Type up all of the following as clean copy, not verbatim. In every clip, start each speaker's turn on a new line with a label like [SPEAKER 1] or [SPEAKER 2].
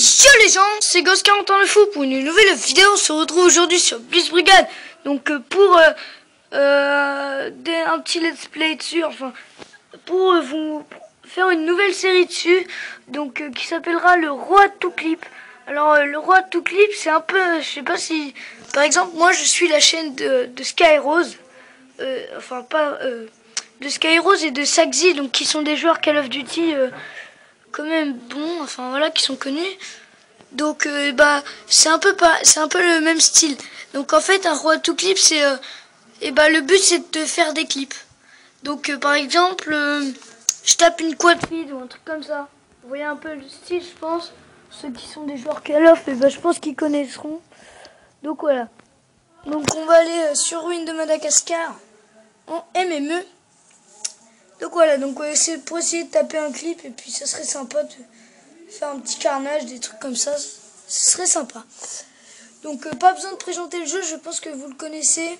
[SPEAKER 1] Yo les gens, c'est Ghost40 le fou pour une nouvelle vidéo. On se retrouve aujourd'hui sur Blitz Brigade. Donc pour un petit let's play dessus, enfin pour vous faire une nouvelle série dessus, donc qui s'appellera le roi de tout clip. Alors le roi de tout clip, c'est un peu, je sais pas si, par exemple moi je suis la chaîne de Skyrose, enfin pas de Skyrose et de Saxy, donc qui sont des joueurs Call of Duty quand même bons, enfin voilà, qui sont connus. Donc c'est un peu le même style. Donc en fait un roi de tout clip, c'est le but c'est de faire des clips. Donc par exemple je tape une quad feed ou un truc comme ça. Vous voyez un peu le style, je pense. Ceux qui sont des joueurs Call of, je pense qu'ils connaîtront. Donc voilà. Donc on va aller sur Ruine de Madagascar en MME. Donc voilà, donc c'est pour essayer de taper un clip et puis ça serait sympa de faire un petit carnage, des trucs comme ça, ce serait sympa. Donc pas besoin de présenter le jeu, je pense que vous le connaissez.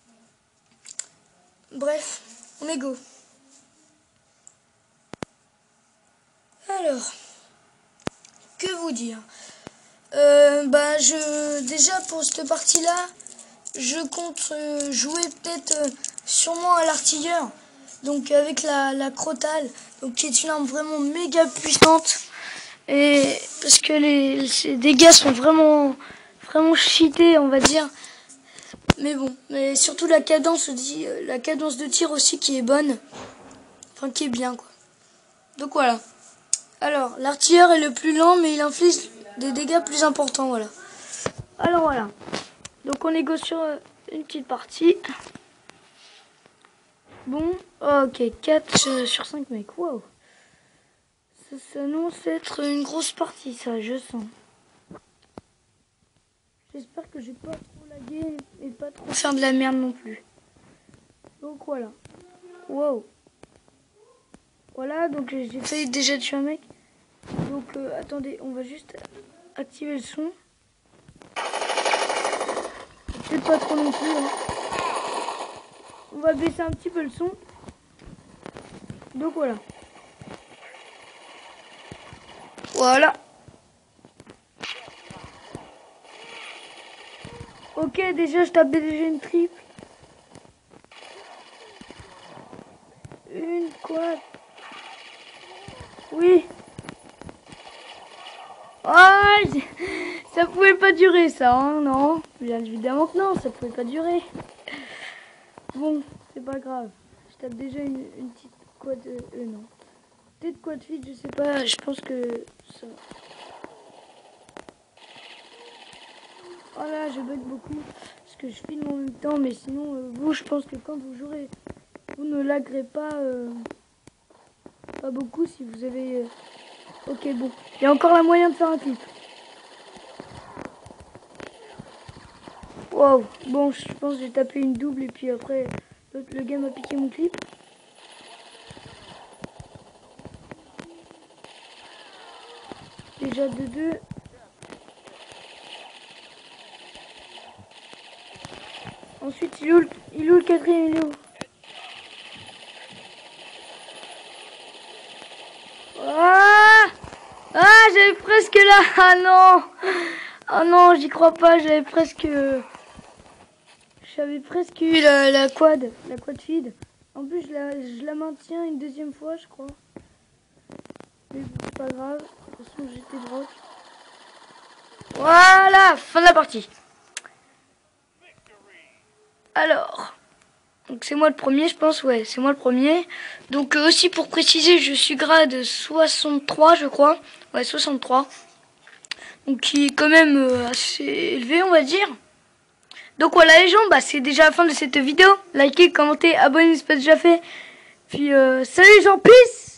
[SPEAKER 1] Bref, on est go. Alors, que vous dire, déjà pour cette partie-là, je compte jouer peut-être sûrement à l'artilleur. Donc avec la Crotale, donc qui est une arme vraiment méga puissante, et parce que les dégâts sont vraiment cheatés, on va dire. Mais bon, mais surtout la cadence de tir aussi qui est bonne, enfin qui est bien quoi. Donc voilà. Alors l'artilleur est le plus lent, mais il inflige des dégâts plus importants, voilà. Alors voilà. Donc on négocie sur une petite partie. Bon, ok, 4 sur 5 mecs, wow. Ça s'annonce être une grosse partie, ça, je sens. J'espère que je vais pas trop laguer et pas trop faire de la merde non plus. Donc voilà. Wow. Voilà, donc j'ai failli déjà tuer un mec. Donc attendez, on va juste activer le son. Peut-être pas trop non plus, hein. On va baisser un petit peu le son. Donc voilà. Voilà. Ok, déjà je tapais déjà une triple. Une quad. Oui. Ah, ça pouvait pas durer ça, hein, non. Bien évidemment que non, ça pouvait pas durer. Bon, c'est pas grave. Je tape déjà une petite quad. Non. Peut-être quad feed, je sais pas. Je pense que ça. Voilà, je bug beaucoup parce que je filme en même temps, mais sinon, vous, je pense que quand vous jouerez, vous ne laguerez pas beaucoup si vous avez. Ok, bon, il y a encore la moyen de faire un clip. Wow, bon, je pense que j'ai tapé une double et puis après, le gars m'a piqué mon clip. Déjà 2-2. Ensuite, il est où le quatrième, il est où? J'avais presque là. Ah non. Ah non, j'y crois pas. J'avais presque eu la quad feed. En plus, je la maintiens une deuxième fois, je crois. Mais bon, c'est pas grave. De toute façon, j'étais drogue. Voilà, fin de la partie. Alors, donc c'est moi le premier, je pense, ouais, c'est moi le premier. Donc aussi pour préciser, je suis grade 63, je crois. Ouais, 63. Donc qui est quand même assez élevé, on va dire. Donc voilà les gens, c'est déjà la fin de cette vidéo. Likez, commentez, abonnez si ce n'est pas déjà fait. Puis salut les gens, peace.